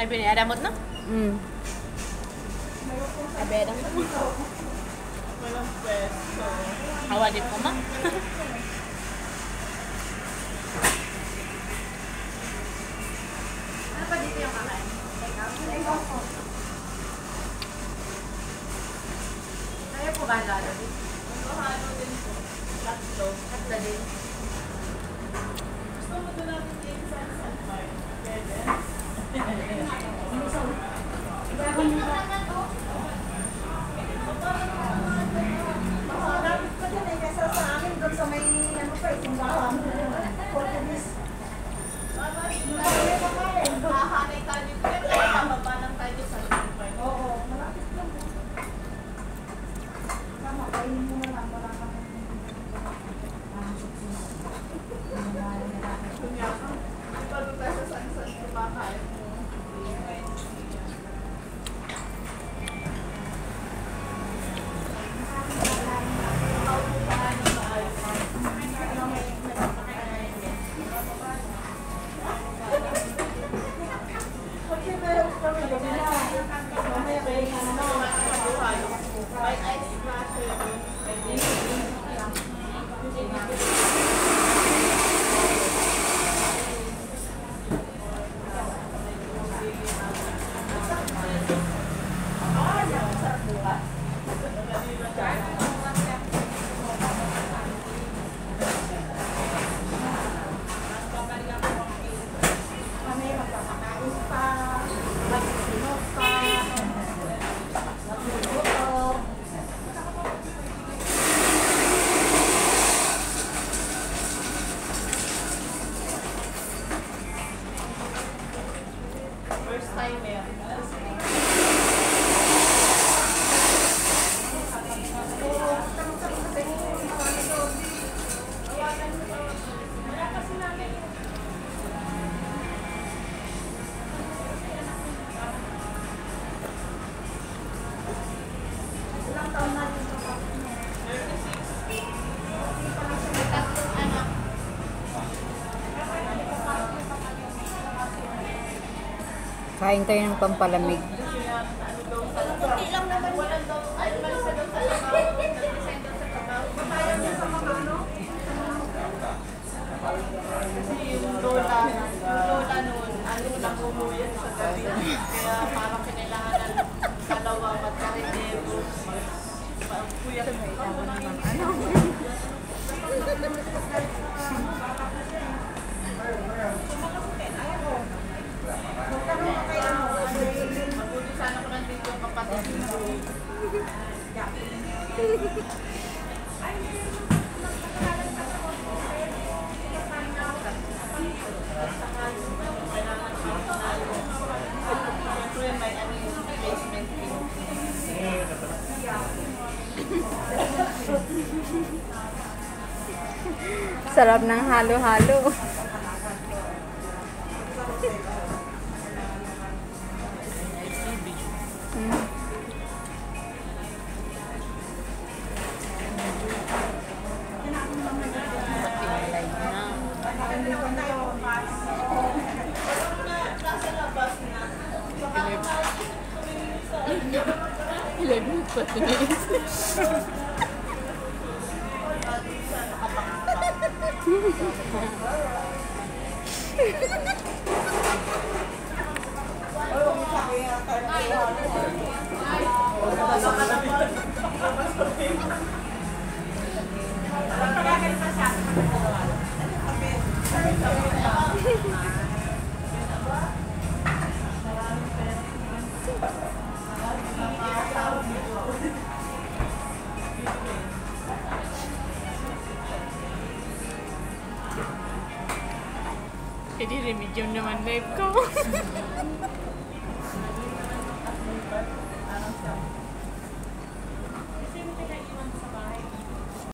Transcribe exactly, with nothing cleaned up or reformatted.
Ay, biniadamot na? Mm. Ay, biniadamot mo. Walang pwesto. Hawalin ko ma. Ano pa dito yung kakain? Kaya po ba lalo din? Halo din po. Tatlo. Tatlo din. Gusto mo doon natin din sa sunfire? Pwede? Dapat pa din eh, kaysa sa amin doon sa may ano pa, itindahan. Portuguese. Marami pa kain. Hahanay tayo dito. Kaya pababa ng tayo sa sunfire. Oo, malapit lang. Tama, kainin mo na lang. Wala ka na. Kunya ka. Di ba doon tayo sa sunset kumakain mo? Kasi meron kami gabi na. Mamaya kayo na naman. May ice smasher. Kami magpapakain pa. Magsisinok pa. Magluluto. First time eh. Ilang taon na rin ito. Kain tayo ng pampalamig. Kunti lang naman. Walang daw, ay, malisa daw sa trabaho. Nag-resign daw sa trabaho. Babayan niya sa mga ano? Kasi yung lola, yung lola noon, ano lang umuyan sa gabi. Kaya parang kinailangan ng dalawa magkarindero. Kuya, ano? Magtanong ka kay ano? Mabuti sana ko nandito yung kapatid ko. Siyempre may ano yung replacement fee. Sarap ng halo-halo. Mm. Patingay na. Nasa labas na. Ilagay patingay. Hindi remedium naman live ko.